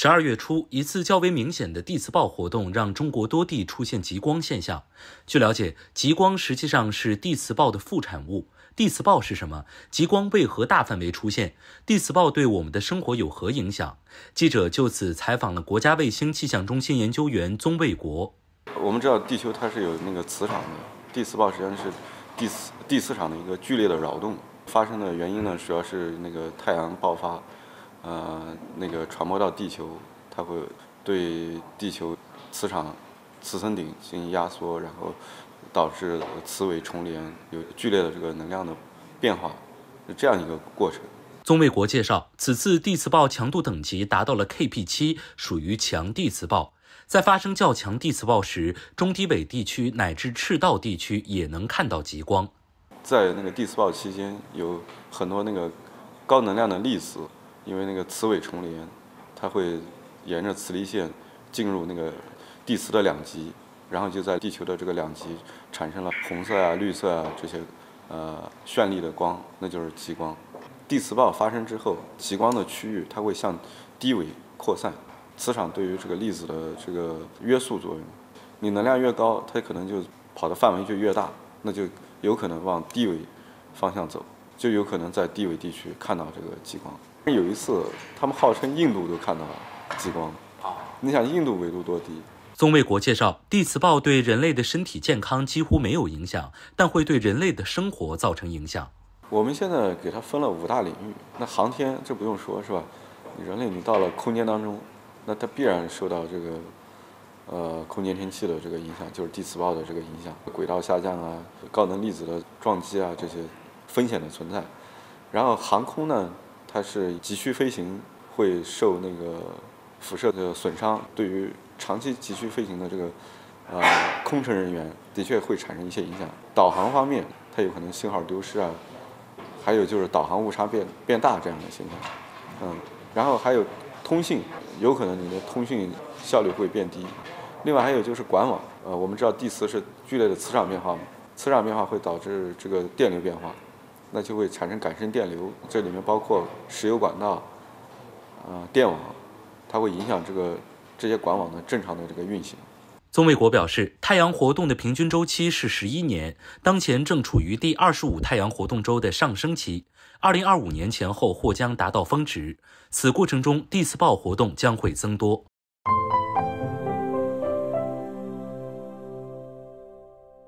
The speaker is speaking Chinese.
12月初，一次较为明显的地磁暴活动让中国多地出现极光现象。据了解，极光实际上是地磁暴的副产物。地磁暴是什么？极光为何大范围出现？地磁暴对我们的生活有何影响？记者就此采访了国家卫星气象中心研究员宗卫国。 我们知道地球它是有那个磁场的，地磁暴实际上是地磁场的一个剧烈的扰动，发生的原因呢，主要是那个太阳爆发。那个传播到地球，它会对地球磁场、磁层顶进行压缩，然后导致磁尾重连，有剧烈的这个能量的变化，是这样一个过程。 宗卫国介绍，此次地磁暴强度等级达到了 KP7， 属于强地磁暴。在发生较强地磁暴时，中低纬地区乃至赤道地区也能看到极光。 在那个地磁暴期间，有很多那个高能量的粒子。因为那个磁尾重连，它会沿着磁力线进入那个地磁的两极，然后就在地球的这个两极产生了红色啊、绿色啊这些绚丽的光，那就是极光。地磁暴发生之后，极光的区域它会向低纬扩散，磁场对于这个粒子的这个约束作用，你能量越高，它可能就跑的范围就越大，那就有可能往低纬方向走，就有可能在低纬地区看到这个极光。有一次，他们号称印度都看到了极光。你想印度纬度多低？ 宗卫国介绍，地磁暴对人类的身体健康几乎没有影响，但会对人类的生活造成影响。 我们现在给它分了5大领域，那航天这不用说是吧？人类你到了空间当中，那它必然受到这个空间天气的这个影响，就是地磁暴的这个影响，轨道下降啊，高能粒子的撞击啊，这些风险的存在。然后航空呢？它是急需飞行会受那个辐射的损伤，对于长期急需飞行的这个空乘人员的确会产生一些影响。导航方面，它有可能信号丢失啊，还有就是导航误差变大这样的现象。然后还有通信，有可能你的通讯效率会变低。另外还有就是管网，我们知道地磁是剧烈的磁场变化嘛，磁场变化会导致这个电流变化。那就会产生感生电流，这里面包括石油管道、电网，它会影响这些管网的正常的这个运行。 宗卫国表示，太阳活动的平均周期是11年，当前正处于第25太阳活动周的上升期，2025年前后或将达到峰值。此过程中，地磁暴活动将会增多。